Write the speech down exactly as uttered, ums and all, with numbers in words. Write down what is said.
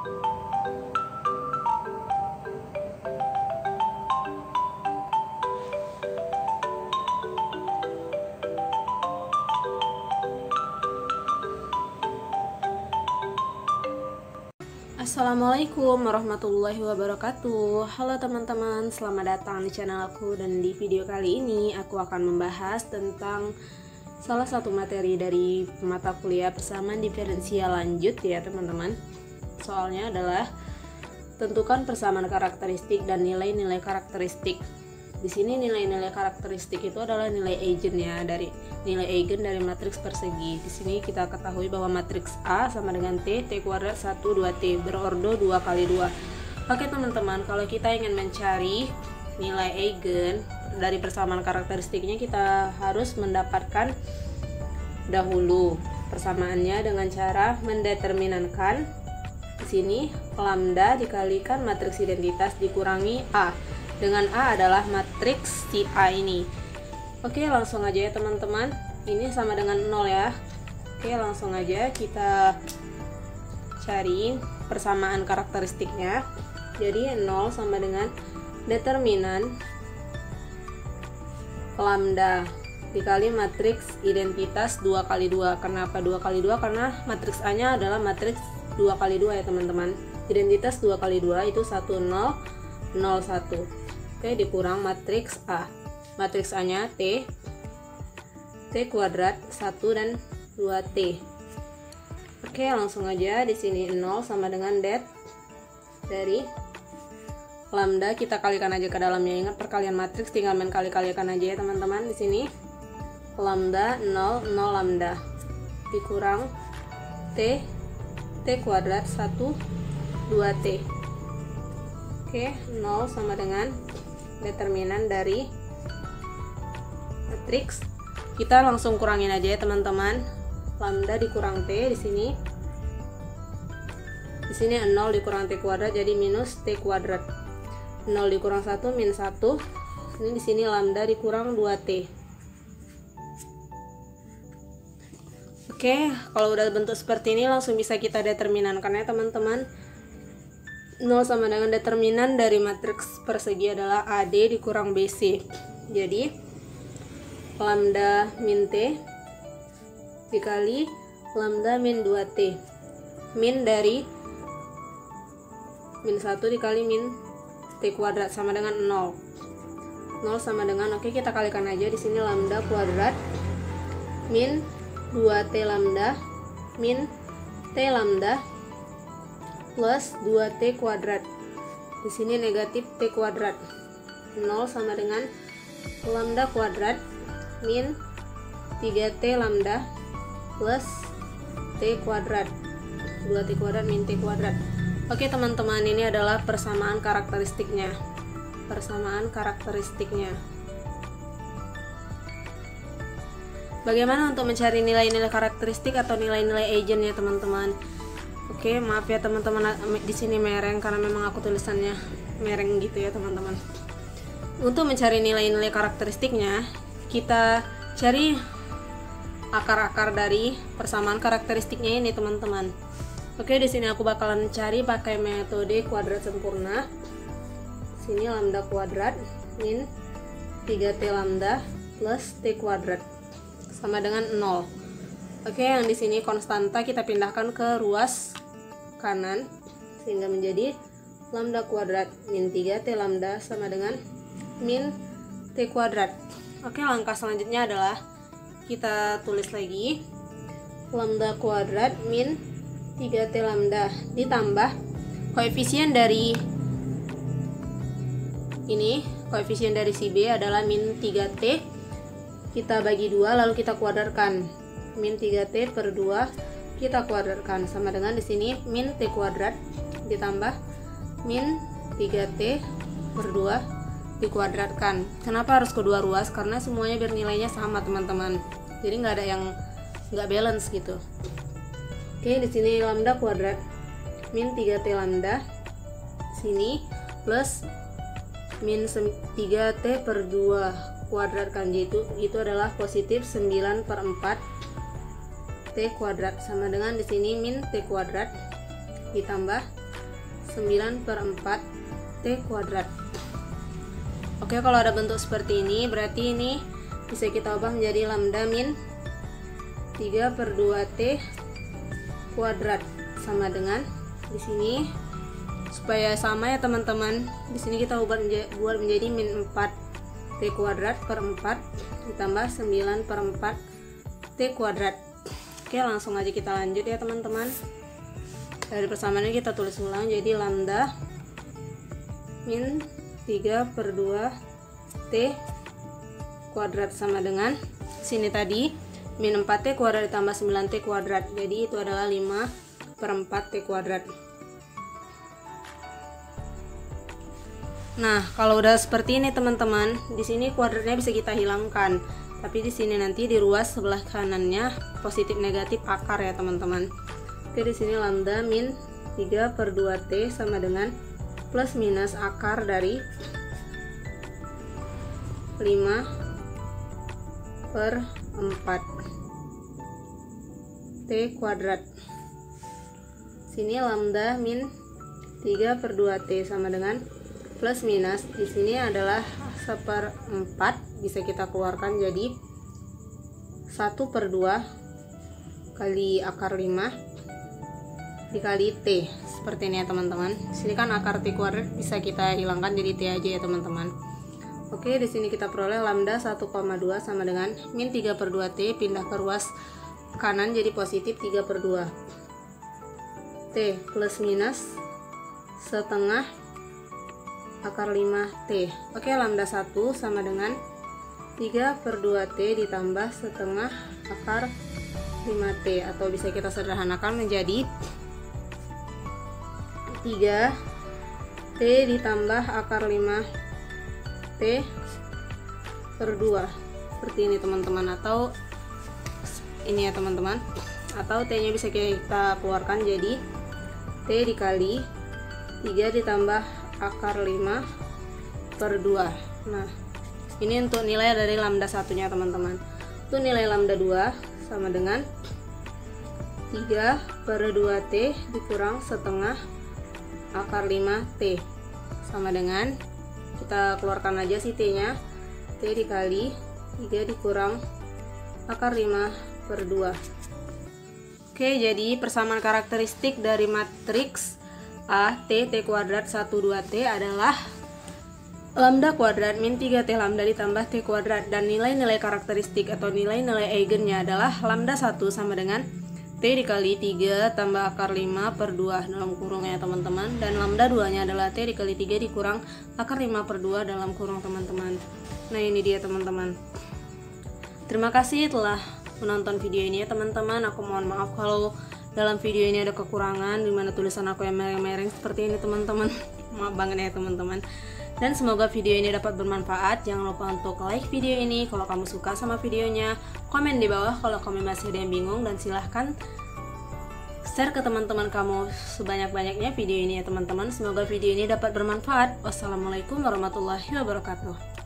Assalamualaikum warahmatullahi wabarakatuh. Halo teman-teman, selamat datang di channel aku. Dan di video kali ini aku akan membahas tentang salah satu materi dari mata kuliah persamaan diferensial lanjut ya teman-teman. Soalnya adalah tentukan persamaan karakteristik dan nilai-nilai karakteristik. Di sini nilai-nilai karakteristik itu adalah nilai eigen ya, dari nilai eigen dari matriks persegi. Di sini kita ketahui bahwa matriks A sama dengan T, T kuadrat satu, dua T, berordo dua kali dua. Oke teman-teman, kalau kita ingin mencari nilai eigen dari persamaan karakteristiknya, kita harus mendapatkan dahulu persamaannya dengan cara mendeterminankan. Di sini lambda dikalikan matriks identitas dikurangi A. Dengan A adalah matriks si A ini. Oke, langsung aja ya teman-teman. Ini sama dengan nol ya. Oke, langsung aja kita cari persamaan karakteristiknya. Jadi nol sama dengan determinan lambda dikali matriks identitas dua kali dua. Kenapa dua kali dua? Karena matriks A nya adalah matriks dua kali dua ya teman-teman. Identitas dua kali dua itu satu, nol, nol, satu. Oke, dikurang matriks A. Matriks A nya T, T kuadrat satu dan dua T. Oke, langsung aja di sini nol sama dengan det dari lambda, kita kalikan aja ke dalamnya. Ingat perkalian matriks tinggal main kali-kalikan aja ya teman-teman. Di sini lambda nol, nol lambda dikurang T, T kuadrat satu, dua T. Oke, nol sama dengan determinan dari matriks. Kita langsung kurangin aja ya teman-teman. Lambda dikurang T di sini. Di sini nol dikurang T kuadrat jadi minus T kuadrat. nol dikurang satu min satu. Ini di sini lambda dikurang dua T. Oke, kalau udah bentuk seperti ini langsung bisa kita determinankan ya teman-teman. nol sama dengan determinan dari matriks persegi adalah A D dikurang B C. Jadi lambda min T dikali lambda min dua T. Min dari min satu dikali min T kuadrat sama dengan nol. nol sama dengan, oke kita kalikan aja di sini lambda kuadrat min dua T lambda min T lambda plus dua T kuadrat. Di sini negatif T kuadrat. nol sama dengan lambda kuadrat min tiga T lambda plus T kuadrat. dua T kuadrat min T kuadrat. Oke teman-teman, ini adalah persamaan karakteristiknya. Persamaan karakteristiknya. Bagaimana untuk mencari nilai-nilai karakteristik atau nilai-nilai eigen ya teman-teman? Oke, maaf ya teman-teman di sini mereng karena memang aku tulisannya mereng gitu ya teman-teman. Untuk mencari nilai-nilai karakteristiknya, kita cari akar-akar dari persamaan karakteristiknya ini teman-teman. Oke, di sini aku bakalan cari pakai metode kuadrat sempurna. Sini lambda kuadrat min tiga T lambda plus T kuadrat sama dengan nol. Oke, yang di sini konstanta kita pindahkan ke ruas kanan sehingga menjadi lambda kuadrat min tiga T lambda sama dengan min T kuadrat. Oke, langkah selanjutnya adalah kita tulis lagi lambda kuadrat min tiga T lambda ditambah koefisien dari ini, koefisien dari si B adalah min tiga T. Kita bagi dua lalu kita kuadratkan. Min tiga T per dua kita kuadratkan sama dengan di sini min T kuadrat ditambah min tiga T per dua dikuadratkan. Kenapa harus kedua ruas? Karena semuanya biar nilainya sama teman-teman. Jadi nggak ada yang nggak balance gitu. Oke, di sini lambda kuadrat min tiga T lambda sini plus min tiga T per dua kuadratkan, itu itu adalah positif sembilan per empat T kuadrat sama dengan di sini min T kuadrat ditambah sembilan per empat T kuadrat. Oke, kalau ada bentuk seperti ini berarti ini bisa kita ubah menjadi lambda min tiga per dua T kuadrat sama dengan di sini. Supaya sama ya teman-teman, di sini kita ubah menja buat menjadi min empat T kuadrat per empat ditambah sembilan per empat T kuadrat. Oke, langsung aja kita lanjut ya teman-teman. Dari persamaannya kita tulis ulang, jadi lambda min tiga per dua T kuadrat sama dengan sini tadi min empat T kuadrat ditambah sembilan T kuadrat. Jadi itu adalah lima per empat T kuadrat. Nah, kalau udah seperti ini teman-teman, di sini kuadratnya bisa kita hilangkan. Tapi di sini nanti di ruas sebelah kanannya positif negatif akar ya teman-teman. Oke, di sini lambda min tiga per dua T sama dengan plus minus akar dari lima per empat T kuadrat. Sini lambda min tiga per dua T sama dengan plus minus, di sini adalah seperempat, bisa kita keluarkan jadi satu per dua kali akar lima dikali T, seperti ini ya teman-teman. Sini kan akar T kuadrat bisa kita hilangkan jadi T aja ya teman-teman. Oke, di sini kita peroleh lambda satu koma dua sama dengan min tiga per dua T, pindah ke ruas kanan jadi positif tiga per dua T plus minus setengah akar lima T. Oke, lambda satu sama dengan tiga per dua T ditambah setengah akar lima T, atau bisa kita sederhanakan menjadi tiga T ditambah akar lima T per dua, seperti ini teman-teman, atau ini ya teman-teman, atau T nya bisa kita keluarkan jadi T dikali tiga ditambah akar lima per dua. Nah, ini untuk nilai dari lambda satunya teman-teman. Untuk nilai lambda dua sama dengan tiga per dua T dikurang setengah akar lima T sama dengan, kita keluarkan aja si T nya, T dikali tiga dikurang akar lima per dua. Oke, jadi persamaan karakteristik dari matriks A T T kuadrat satu dua T adalah lambda kuadrat min tiga T lambda ditambah T kuadrat, dan nilai-nilai karakteristik atau nilai-nilai eigennya adalah lambda satu sama dengan T dikali tiga tambah akar lima per dua dalam kurung ya teman-teman, dan lambda dua nya adalah T dikali tiga dikurang akar lima per dua dalam kurung teman-teman. Nah, ini dia teman-teman. Terima kasih telah menonton video ini ya teman-teman. Aku mohon maaf kalau dalam video ini ada kekurangan, dimana tulisan aku yang mereng-mereng seperti ini teman-teman. Maaf banget ya teman-teman. Dan semoga video ini dapat bermanfaat. Jangan lupa untuk like video ini kalau kamu suka sama videonya, komen di bawah kalau kamu masih ada yang bingung, dan silahkan share ke teman-teman kamu sebanyak-banyaknya video ini ya teman-teman. Semoga video ini dapat bermanfaat. Wassalamualaikum warahmatullahi wabarakatuh.